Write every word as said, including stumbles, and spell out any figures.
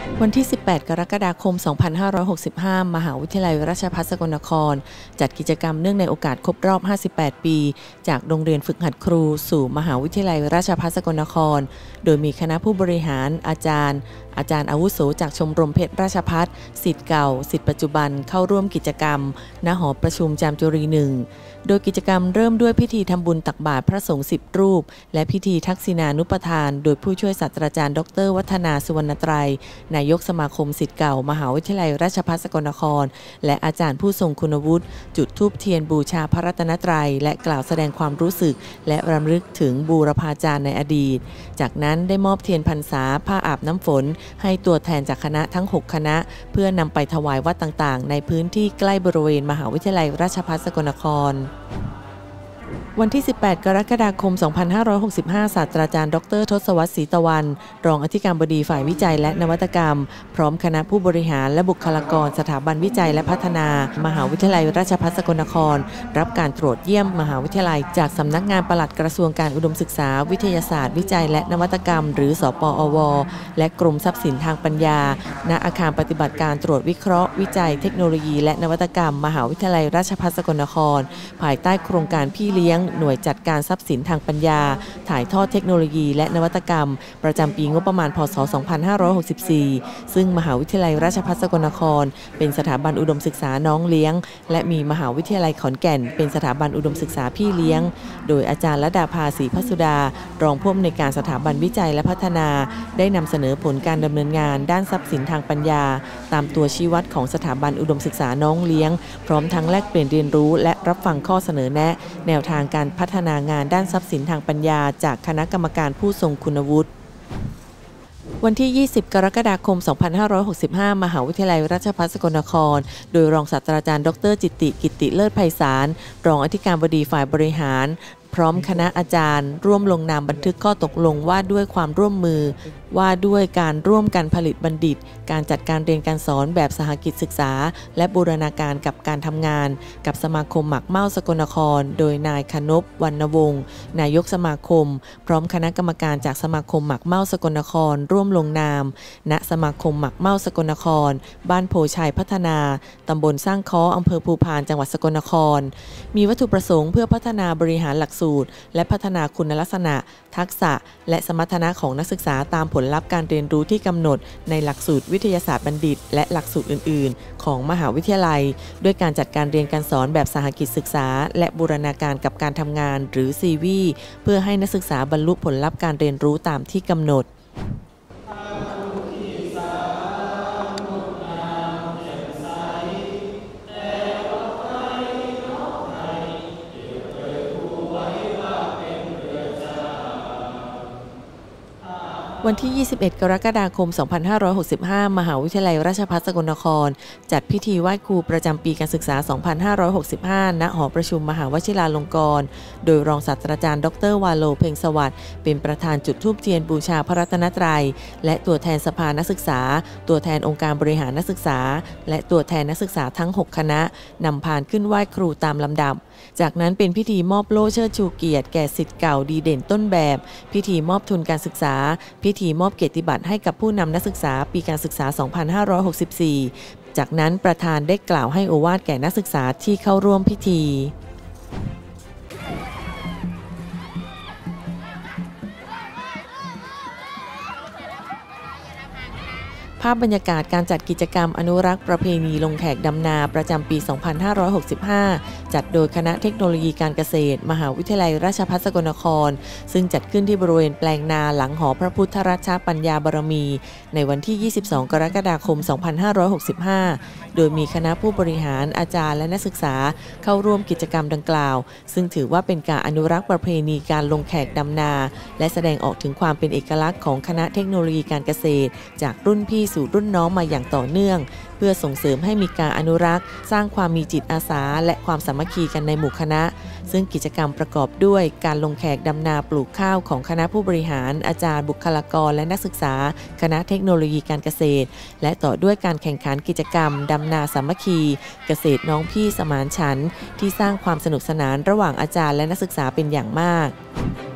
วันที่ สิบแปด กรกฎาคม สองพันห้าร้อยหกสิบห้า มหาวิทยาลัยราชภัฏสกลนครจัดกิจกรรมเนื่องในโอกาสครบรอบ ห้าสิบแปด ปีจากโรงเรียนฝึกหัดครูสู่มหาวิทยาลัยราชภัฏสกลนครโดยมีคณะผู้บริหารอาจารย์อาจารย์อาวุโสจากชมรมเพชรราชภัฏศิษย์เก่าศิษย์ปัจจุบันเข้าร่วมกิจกรรมณหอประชุมจามจุรีหนึ่งโดยกิจกรรมเริ่มด้วยพิธีทำบุญตักบาตรพระสงฆ์สิบรูปและพิธีทักษิณานุปทานโดยผู้ช่วยศาสตราจารย์ดรวัฒนาสุวรรณไตรนายกสมาคมศิษย์เก่ามหาวิทยาลัยราชภัฏสกลนครและอาจารย์ผู้ทรงคุณวุฒิจุดธูปเทียนบูชาพระรัตนตรัยและกล่าวแสดงความรู้สึกและรำลึกถึงบูรพาจารย์ในอดีตจากนั้นได้มอบเทียนพรรษาผ้าอาบน้ำฝนให้ตัวแทนจากคณะทั้งหกคณะเพื่อนำไปถวายวัดต่างๆในพื้นที่ใกล้บริเวณมหาวิทยาลัยราชภัฏสกลนครวันที่ สิบแปด กรกฎาคม สองพันห้าร้อยหกสิบห้า ศาสตราจารย์ดรทศวรรษ ศรีตะวันรองอธิการบดีฝ่ายวิจัยและนวัตกรรมพร้อมคณะผู้บริหารและบุคลากรสถาบันวิจัยและพัฒนามหาวิทยาลัยราชภัฏสกลนครรับการตรวจเยี่ยมมหาวิทยาลัยจากสำนักงานปลัดกระทรวงการอุดมศึกษาวิทยาศาสตร์วิจัยและนวัตกรรมหรือสปอวและกรมทรัพย์สินทางปัญญาณอาคารปฏิบัติการตรวจวิเคราะห์วิจัยเทคโนโลยีและนวัตกรรมมหาวิทยาลัยราชภัฏสกลนครภายใต้โครงการพี่เลี้ยงหน่วยจัดการทรัพย์สินทางปัญญาถ่ายทอดเทคโนโลยีและนวัตกรรมประจำปีงบประมาณพ.ศ. สองพันห้าร้อยหกสิบสี่ซึ่งมหาวิทยาลัยราชภัฏสกลนครเป็นสถาบันอุดมศึกษาน้องเลี้ยงและมีมหาวิทยาลัยขอนแก่นเป็นสถาบันอุดมศึกษาพี่เลี้ยงโดยอาจารย์ระดาภาศรีพัสุดารองผู้อำนวยการสถาบันวิจัยและพัฒนาได้นำเสนอผลการดำเนินงานด้านทรัพย์สินทางปัญญาตามตัวชี้วัดของสถาบันอุดมศึกษาน้องเลี้ยงพร้อมทั้งแลกเปลี่ยนเรียนรู้และรับฟังข้อเสนอแนะแนวทางการพัฒนางานด้านทรัพย์สินทางปัญญาจากคณะกรรมการผู้ทรงคุณวุฒิวันที่ ยี่สิบ กรกฎาคม สองพันห้าร้อยหกสิบห้า มหาวิทยาลัยราชภัฏสกลนครโดยรองศาสตราจารย์ดรจิตติกิตติเลิศไพศาลรองอธิการบดีฝ่ายบริหารพร้อมคณะอาจารย์ร่วมลงนามบันทึกข้อตกลงว่าด้วยความร่วมมือว่าด้วยการร่วมกันผลิตบัณฑิตการจัดการเรียนการสอนแบบสหกิจศึกษาและบูรณาการกับการทำงานกับสมาคมหมักเม่าสกลนครโดยนายคณพวรรณวงศ์นายกสมาคมพร้อมคณะกรรมการจากสมาคมหมักเม่าสกลนครร่วมลงนามณสมาคมหมักเม่าสกลนครบ้านโพชัยพัฒนาตำบลสร้างค้ออำเภอภูพานจังหวัดสกลนครมีวัตถุประสงค์เพื่อพัฒนาบริหารหลักสูตรและพัฒนาคุณลักษณะทักษะและสมรรถนะของนักศึกษาตามผลลัพธ์การเรียนรู้ที่กำหนดในหลักสูตรวิทยาศาสตร์บัณฑิตและหลักสูตรอื่นๆของมหาวิทยาลัยด้วยการจัดการเรียนการสอนแบบสหกิจศึกษาและบูรณาการกับการทำงานหรือ ซี วี เพื่อให้นักศึกษาบรรลุผลลัพธ์การเรียนรู้ตามที่กำหนดวันที่ ยี่สิบเอ็ด กรกฎาคม สองพันห้าร้อยหกสิบห้า มหาวิทยาลัยราชภัฏสกลนครจัดพิธีไหว้ครูประจำปีการศึกษา สองพันห้าร้อยหกสิบห้า ณ หอประชุมมหาวชิราลงกรณ์โดยรองศาสตราจารย์ดรวาโลเพ็งสวัสดิ์เป็นประธานจุดธูปเทียนบูชาพระรัตนตรัยและตัวแทนสภานักศึกษาตัวแทนองค์การบริหารนักศึกษาและตัวแทนนักศึกษาทั้งหกคณะนำพานขึ้นไหว้ครูตามลำดับจากนั้นเป็นพิธีมอบโล่เชิดชูเกียรติแก่ศิษย์เก่าดีเด่นต้นแบบพิธีมอบทุนการศึกษาพิธีมอบเกียรติบัตรให้กับผู้นำนักศึกษาปีการศึกษา สองพันห้าร้อยหกสิบสี่ จากนั้นประธานได้กล่าวให้โอวาทแก่นักศึกษาที่เข้าร่วมพิธีภาพบรรยากาศการจัดกิจกรรมอนุรักษ์ประเพณีลงแขกดำนาประจำปี สองพันห้าร้อยหกสิบห้า จัดโดยคณะเทคโนโลยีการเกษตรมหาวิทยาลัยราชภัฏสกลนครซึ่งจัดขึ้นที่บริเวณแปลงนาหลังหอพระพุทธราชปัญญาบารมีในวันที่ ยี่สิบสอง กรกฎาคม สองพันห้าร้อยหกสิบห้า โดยมีคณะผู้บริหารอาจารย์และนักศึกษาเข้าร่วมกิจกรรมดังกล่าวซึ่งถือว่าเป็นการอนุรักษ์ประเพณีการลงแขกดำนาและแสดงออกถึงความเป็นเอกลักษณ์ของคณะเทคโนโลยีการเกษตรจากรุ่นพี่สู่รุ่นน้องมาอย่างต่อเนื่องเพื่อส่งเสริมให้มีการอนุรักษ์สร้างความมีจิตอาสาและความสามัคคีกันในหมู่คณะซึ่งกิจกรรมประกอบด้วยการลงแขกดำนาปลูกข้าวของคณะผู้บริหารอาจารย์บุคลากรและนักศึกษาคณะเทคโนโลยีการเกษตรและต่อด้วยการแข่งขันกิจกรรมดำนาสามัคคีเกษตรน้องพี่สมานฉันท์ที่สร้างความสนุกสนานระหว่างอาจารย์และนักศึกษาเป็นอย่างมาก